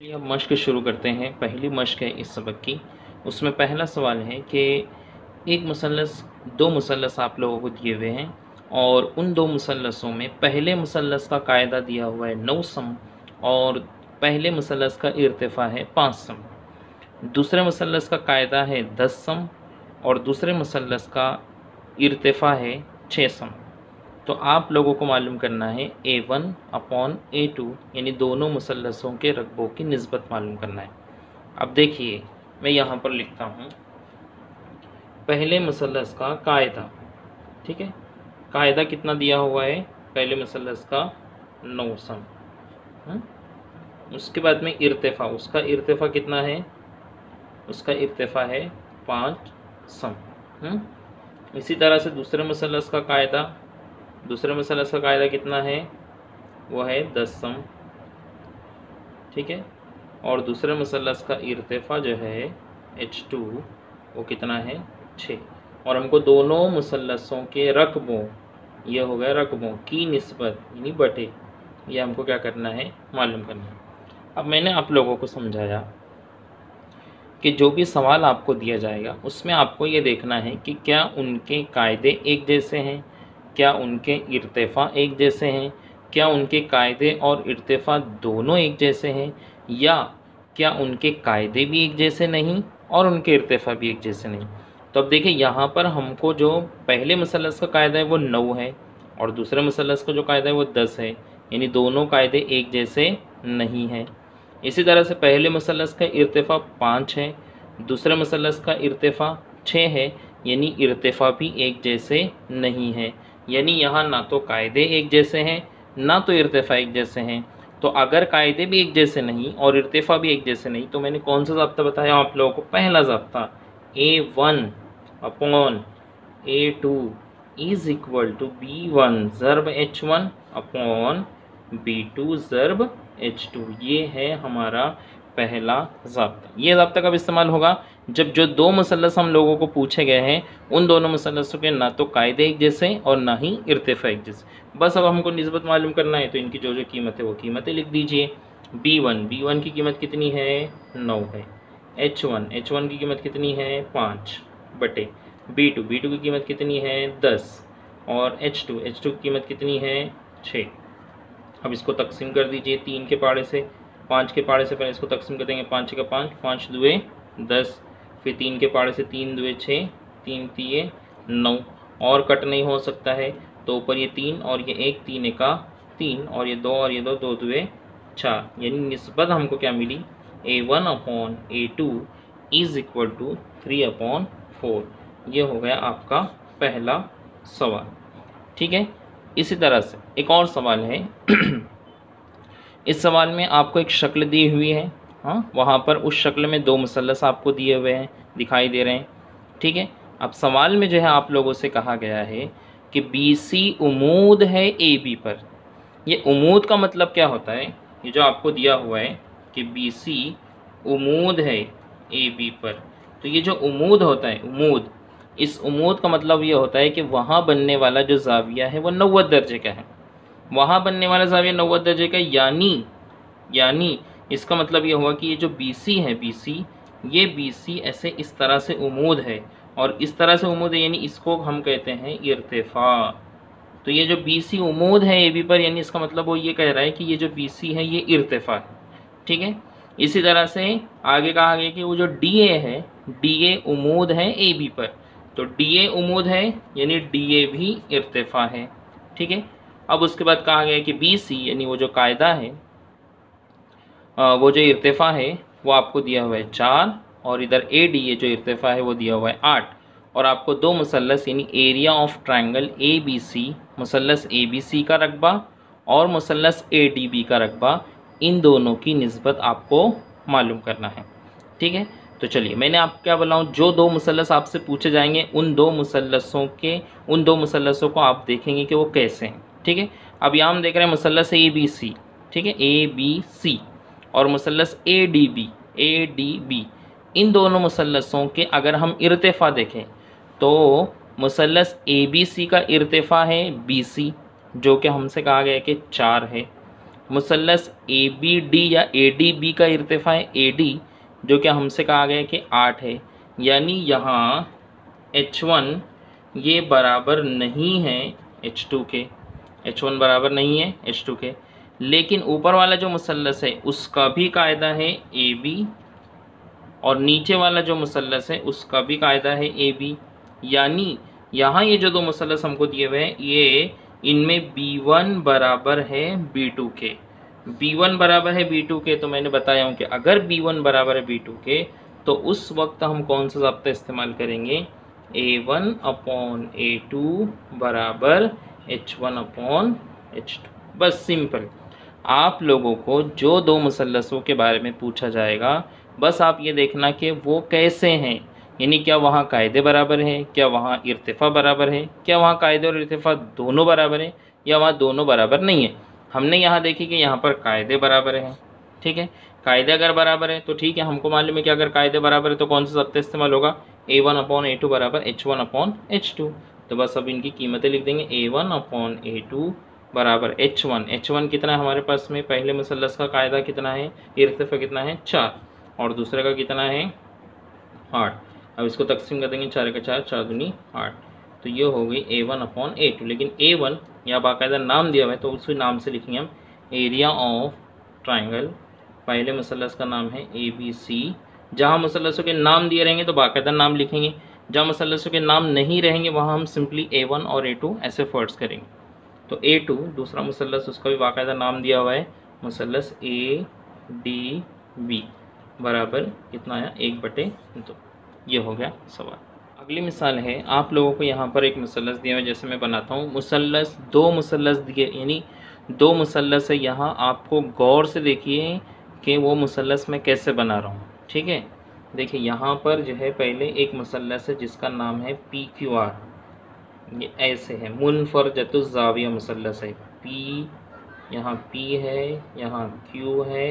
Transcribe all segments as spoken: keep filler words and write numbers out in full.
चलिए अब मश्क शुरू करते हैं। पहली मश्क है इस सबक की। उसमें पहला सवाल है कि एक मुसल्लस दो मुसल्लस आप लोगों को दिए हुए हैं और उन दो मुसल्लसों में पहले मुसल्लस का कायदा दिया हुआ है नौ सम और पहले मुसल्लस का इर्तिफ़ा है पाँच सम। दूसरे मुसल्लस का कायदा है दस सम और दूसरे मुसल्लस का इर्तिफ़ा है छः सम। तो आप लोगों को मालूम करना है A one upon A two यानी दोनों मुसल्लसों के रकबों की निस्बत मालूम करना है। अब देखिए मैं यहाँ पर लिखता हूँ पहले मुसल्लस का कायदा। ठीक है, कायदा कितना दिया हुआ है पहले मुसल्लस का नौ सम। हुँ? उसके बाद में इर्तिफ़ा, उसका इर्तिफ़ा कितना है, उसका इर्तिफ़ा है पाँच सम। हुँ? इसी तरह से दूसरे मुसल्लस का कायदा, दूसरे मुसल्लस का कायदा कितना है, वो है दस सम। ठीक है, और दूसरे मुसल्लस का इर्तिफ़ा जो है एच टू वो कितना है छः। और हमको दोनों मुसल्लसों के रकबों, ये हो गया रकबों की निस्बत यानी बटे, ये हमको क्या करना है मालूम करना है। अब मैंने आप लोगों को समझाया कि जो भी सवाल आपको दिया जाएगा उसमें आपको ये देखना है कि क्या उनके कायदे एक जैसे हैं, क्या उनके इर्तिफ़ा एक जैसे हैं, क्या उनके कायदे और इर्तिफ़ा दोनों एक जैसे हैं, या क्या उनके कायदे भी एक जैसे नहीं और उनके इर्तिफ़ा भी एक जैसे नहीं। तो अब देखिए यहाँ पर हमको जो पहले मुसल्लस का कायदा है वो नौ है और दूसरे मुसल्लस का जो कायदा है वो दस है, यानी दोनों कायदे एक जैसे नहीं हैं। इसी तरह से पहले मुसल्लस का इर्तिफ़ा पाँच है, दूसरे मुसल्लस का इर्तिफ़ा छः है, यानी इर्तिफ़ा भी एक जैसे नहीं है। यानी यहाँ ना तो कायदे एक जैसे हैं ना तो इर्तिफ़ा एक जैसे हैं। तो अगर कायदे भी एक जैसे नहीं और इर्तिफ़ा भी एक जैसे नहीं तो मैंने कौन सा ज़ाब्ता बताया आप लोगों को, पहला ज़ाब्ता A one upon A two is equal to B one ज़र्ब H one upon B two ज़र्ब एच टू। ये है हमारा पहला ज़ाब्ता। ये ज़ाब्ता कब इस्तेमाल होगा, जब जो दो मुसल्लस हम लोगों को पूछे गए हैं उन दोनों मुसल्लसों के ना तो कायदे एक जैसे और ना ही इर्तिफ़ा एक जैसे। बस अब हमको निस्बत मालूम करना है तो इनकी जो जो कीमत है वो कीमतें लिख दीजिए। बी वन बी वन की कीमत कितनी है, नौ है। एच वन एच वन की कीमत कितनी है, पाँच बटे बी टू बी टू की कीमत कितनी है, दस और एच टू एच टू की कीमत कितनी है, छः। अब इसको तकसीम कर दीजिए तीन के पाड़े से, पाँच के पाड़े से पहले इसको तकसीम कर देंगे, पाँच का पाँच, पाँच दुए दस, फिर तीन के पाड़े से तीन दुए छः, तीन तीये नौ, और कट नहीं हो सकता है तो ऊपर ये तीन और ये एक, तीन एका तीन और ये दो और ये दो, दो दुए चार, यानी निस्बत हमको क्या मिली, A one upon A two is equal to three upon four. ये हो गया आपका पहला सवाल। ठीक है, इसी तरह से एक और सवाल है। इस सवाल में आपको एक शक्ल दी हुई है, हाँ, वहाँ पर उस शक्ल में दो मुसल्लस आपको दिए हुए हैं, दिखाई दे रहे हैं। ठीक है, अब सवाल में जो है आप लोगों से कहा गया है कि बी सी उमूद है ए बी पर। ये उमूद का मतलब क्या होता है, ये जो आपको दिया हुआ है कि बी सी उमूद है ए बी पर, तो ये जो उमूद होता है, उमूद, इस उमूद का मतलब ये होता है कि वहाँ बनने वाला जो ज़ाविया है वो नव्वद दर्जे का है, वहाँ बनने वाला ज़ाविया नव्वद दर्जे का, यानी यानी इसका मतलब ये हुआ कि ये जो बी सी है, बी सी ये बी सी ऐसे इस तरह से उमूद है और इस तरह से उमूद है, यानी इसको हम कहते हैं इर्तिफ़ा। तो ये जो बी सी उमूद है ए बी पर, यानी इसका मतलब वो ये कह रहा है कि ये जो बी सी है ये इर्तिफ़ा है। ठीक है, इसी तरह से आगे कहा गया कि वो जो डी ए है, डी ए उमूद है ए बी पर, तो डी ए उमूद है यानी डी ए भी इर्तिफ़ा है। ठीक है, अब उसके बाद कहा गया कि बी सी यानी वो जो कायदा है, वो जो इर्तिफ़ा है वो आपको दिया हुआ है चार और इधर ए डी ए जो इर्तिफ़ा है वो दिया हुआ है आठ, और आपको दो मुसल्लस यानी area of triangle A B C, मुसल्लस ए बी सी का रकबा और मुसल्लस ए डी बी का रकबा, इन दोनों की निस्बत आपको मालूम करना है। ठीक है, तो चलिए मैंने आपको क्या बोला हूँ, जो दो मुसल्लस आपसे पूछे जाएंगे उन दो मुसल्लसों के उन दो मुसल्लसों को आप देखेंगे कि वो कैसे हैं। ठीक है, अब यहाँ हम देख रहे हैं मुसल्लस ए बी सी, ठीक है, ए बी सी और मुसल्लस A D B, A D B, इन दोनों मुसल्लसों के अगर हम इर्तिफ़ा देखें तो मुसल्लस ए बी सी का इर्तिफ़ा है बी सी, जो कि हमसे कहा गया कि चार है, मुसल्लस ए बी डी या ए डी बी का इर्तिफा है ए डी, जो कि हमसे कहा गया कि आठ है, यानी यहाँ एच वन ये बराबर नहीं है एच टू के, एच वन बराबर नहीं है एच टू के। लेकिन ऊपर वाला जो मुसल्लस है उसका भी कायदा है ए बी, और नीचे वाला जो मुसल्लस है उसका भी कायदा है ए बी, यानी यहाँ ये जो दो मुसल्लस हमको दिए हुए हैं ये इनमें बी वन बराबर है बी टू के। बी वन बराबर है बी टू के, तो मैंने बताया हूँ कि अगर बी वन बराबर है बी टू के तो उस वक्त हम कौन सा ज़ाब्ता इस्तेमाल करेंगे, A one upon A two बराबर H one upon H two. बस सिंपल। आप लोगों को जो दो मुसल्लसों के बारे में पूछा जाएगा बस आप ये देखना कि वो कैसे हैं, यानी क्या वहाँ कायदे बराबर है, क्या वहाँ इर्तिफा बराबर है, क्या वहाँ कायदे और इर्तिफा दोनों बराबर है, या वहाँ दोनों बराबर नहीं है। हमने यहाँ देखी कि यहाँ पर कायदे बराबर है, ठीक है। कायदे अगर बराबर है तो ठीक है, हमको मालूम है कि अगर कायदे बराबर है तो कौन सा ज़ब्ता इस्तेमाल होगा, A one upon A two बराबर H one upon H two. तो बस अब इनकी कीमतें लिख देंगे, A one upon A two बराबर एच वन। एच वन कितना है हमारे पास में, पहले मुसल्लस का कायदा कितना है, इर्तिफा कितना है चार, और दूसरे का कितना है आठ। अब इसको तकसीम कर देंगे, चार का चार, चार दूनी आठ, तो ये हो गई A one upon A two. लेकिन ए वन यहाँ बाकायदा नाम दिया हुआ है तो उसी नाम से लिखेंगे हम, एरिया ऑफ ट्राइंगल। पहले मुसल्लस का नाम है ए बी सी। जहाँ मुसल्लसों के नाम दिए रहेंगे तो बाकायदा नाम लिखेंगे, जहाँ मुसल्लसों के नाम नहीं रहेंगे वहाँ हम सिंपली ए वन और ए टू ऐसे फर्ड्स करेंगे। तो ए टू दूसरा मुसल्लस, उसका भी बाकायदा नाम दिया हुआ है, मुसल्लस ए डी बी बराबर कितना आया, एक बटे दो। ये हो गया सवाल। अगली मिसाल है, आप लोगों को यहाँ पर एक मुसल्लस दिया हुआ है, जैसे मैं बनाता हूँ मुसल्लस, दो मुसल्लस दिए, यानी दो मुसल्लस है। यहाँ आपको गौर से देखिए कि वो मुसल्लस मैं कैसे बना रहा हूँ, ठीक है। देखिए यहाँ पर जो है पहले एक मुसल्लस है जिसका नाम है पी क्यू आर, ये ऐसे है, मुनफरजतुज़ ज़ाविया मुसल्लस है। पी यहाँ पी है, यहाँ क्यू है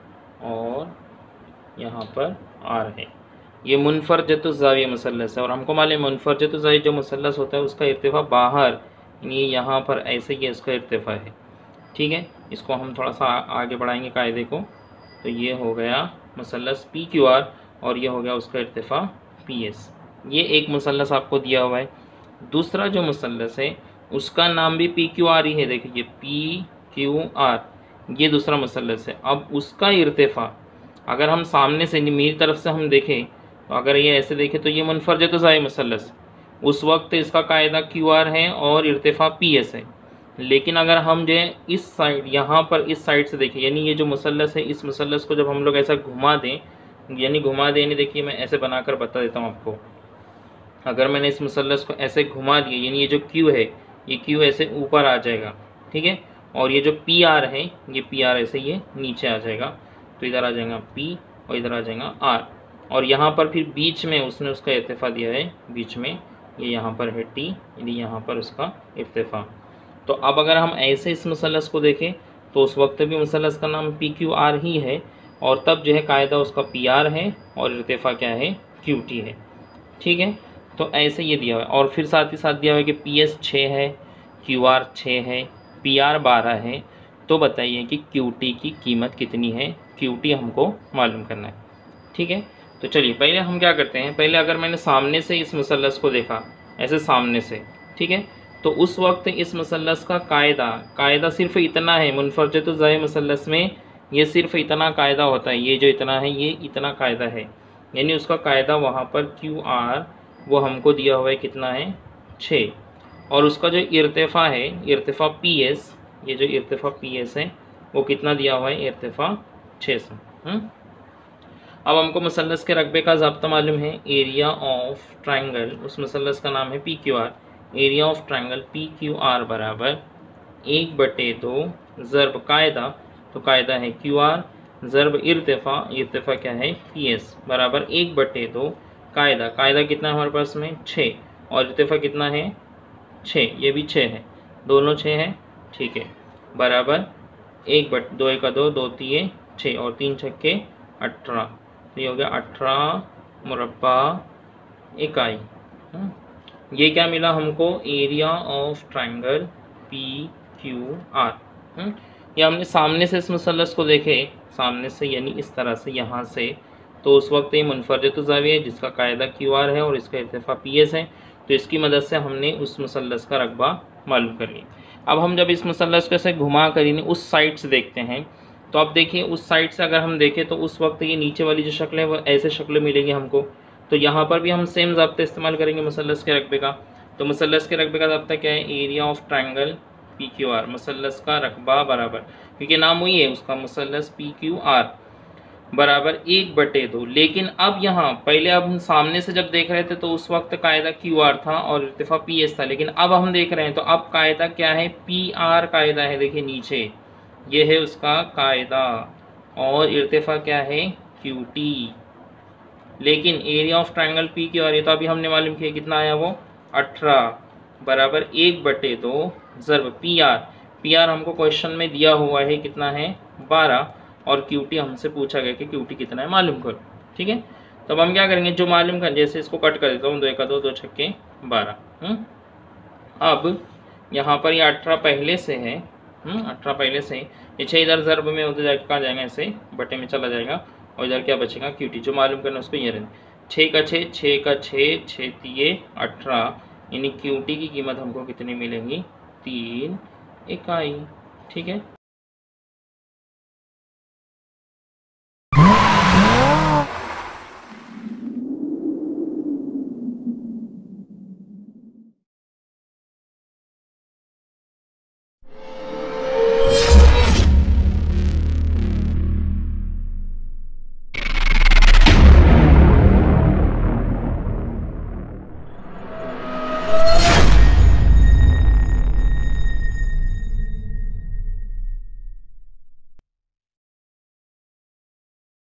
और यहाँ पर आर है। ये मुनफरजतुज़ ज़ाविया मुसल्लस है, और हमको मालूम है मुनफरजतुज़ ज़ाविया जो मुसल्लस होता है उसका इर्तिफा बाहर, यानी यहाँ पर ऐसे ही इसका इर्तिफा है, ठीक है। इसको हम थोड़ा सा आगे बढ़ाएंगे कायदे को, तो ये हो गया मुसल्लस पी क्यू आर और ये हो गया उसका इर्तिफा पी एस। ये एक मुसल्लस आपको दिया हुआ है। दूसरा जो मुसल्लस है उसका नाम भी पी क्यू आर ही है, देखिए पी क्यू आर, ये दूसरा मुसल्लस है। अब उसका इर्तिफा अगर हम सामने से मेरी तरफ से हम देखें तो अगर ये ऐसे देखें तो ये मुनफरजतुज़ ज़ाविया मुसल्लस, उस वक्त इसका कायदा क्यू आर है और इर्तिफा पी एस है। लेकिन अगर हम जो है इस साइड, यहाँ पर इस साइड से देखें, यानी ये जो मुसल्लस है इस मुसल्लस को जब हम लोग ऐसा घुमा दें, यानी घुमा दें, यानी देखिए मैं ऐसे बनाकर बता देता हूँ आपको। अगर मैंने इस मुसल्लस को ऐसे घुमा दिया, यानी ये जो क्यू है ये क्यू ऐसे ऊपर आ जाएगा, ठीक है, और ये जो पी आर है ये पी आर ऐसे ये नीचे आ जाएगा। तो इधर आ जाएगा पी और इधर आ जाएगा आर, और यहाँ पर फिर बीच में उसने उसका इर्तिफा दिया है, बीच में ये यहाँ पर है टी, यानी यहाँ पर उसका इर्तिफा। तो अब अगर हम ऐसे इस मुसल्लस को देखें तो उस वक्त भी मुसल्लस का नाम पी क्यू आर ही है, और तब जो है कायदा उसका पी आर है और इर्तिफा क्या है, क्यू टी है, ठीक है। तो ऐसे ये दिया हुआ है, और फिर साथ ही साथ दिया हुआ है कि पी एस छः है, क्यू आर छः है, पी आर बारह है। तो बताइए कि क्यू टी की कीमत कितनी है, क्यू टी हमको मालूम करना है, ठीक है। तो चलिए पहले हम क्या करते हैं, पहले अगर मैंने सामने से इस मुसल्लस को देखा, ऐसे सामने से, ठीक है, तो उस वक्त इस मुसल्लस का कायदा कायदा सिर्फ इतना है, मुनफरजतुज़ ज़ाविया मुसल्लस में ये सिर्फ इतना कायदा होता है, ये जो इतना है ये इतना कायदा है, यानी उसका कायदा वहाँ पर क्यू आर वो हमको दिया हुआ है कितना है, छः, और उसका जो इर्तिफा है इर्तिफा पी एस, ये जो इर्तिफा पी एस है वो कितना दिया हुआ है, इर्तिफा छः सौ। अब हमको मुसल्लस के रकबे का ज़ाब्ता मालूम है, एरिया ऑफ ट्राइंगल, उस मुसल्लस का नाम है P Q R, area of triangle P Q R बराबर एक बटे दो ज़र्ब कायदा, तो कायदा है क्यू आर, ज़र्ब इर्तिफा, इर्तिफा क्या है पी एस, बराबर एक बटे दो कायदा, कायदा कितना है हमारे पास में छः, और इर्तिफा कितना है छः, ये भी छः है, दोनों छः है, ठीक है, बराबर एक बट दो एक का दो, दो तीन छः और तीन छक्के अठारह, तो ये हो गया अठारह मुरब्बा इकाई। ये क्या मिला हमको, area of triangle P Q R. या हमने सामने से इस मुसल्लस को देखे, सामने से यानी इस तरह से यहाँ से, तो उस वक्त ये मुनफरद ज़ाविया है जिसका कायदा क्यू आर है और इसका इर्तिफा पी एस है। तो इसकी मदद से हमने उस मुसल्लस का रकबा मालूम कर लिया। अब हम जब इस मुसल्लस को ऐसे घुमा कर यानी उस साइड से देखते हैं, तो अब देखिए उस साइड से अगर हम देखें तो उस वक्त ये नीचे वाली जो शक्ल है वो ऐसे शक्ल मिलेगी हमको। तो यहाँ पर भी हम सेम ज़ाब्ता इस्तेमाल करेंगे मुसल्लस के रकबे का। तो मुसल्लस के रकबे का ज़ाब्ता क्या है, area of triangle P Q R, मुसल्लस का रकबा बराबर, क्योंकि नाम वही है उसका, मुसल्लस पी क्यू आर बराबर एक बटे दो। लेकिन अब यहाँ पहले अब हम सामने से जब देख रहे थे तो उस वक्त कायदा क्यू आर था और इर्तिफा पी एस था, लेकिन अब हम देख रहे हैं तो अब कायदा क्या है, पी आर कायदा है। देखिए नीचे ये है उसका कायदा और इर्तिफा क्या है, क्यू टी। लेकिन area of triangle P Q R ये तो अभी हमने मालूम किया कितना आया, वो अठारह बराबर एक बटे दो ज़र्ब पी आर। पी आर हमको क्वेश्चन में दिया हुआ है कितना है, बारह, और क्यूटी हमसे पूछा गया कि क्यूटी कितना है मालूम करो। ठीक है, तो अब हम क्या करेंगे, जो मालूम कर, जैसे इसको कट कर देता हूँ, दो एक दो, दो छक्के बारह। अब यहाँ पर ये अठारह पहले से है, अठारह पहले से, ये छः इधर ज़र्ब में उधर जाकर कहाँ जाएगा, ऐसे बटे में चला जाएगा और इधर क्या बचेगा, क्यूटी। जो मालूम करना उसको ये रहना, छः का छः, छः का छः, छः तीये अठारह, यानी क्यूटी की कीमत हमको कितनी मिलेंगी, तीन इकाई। ठीक है।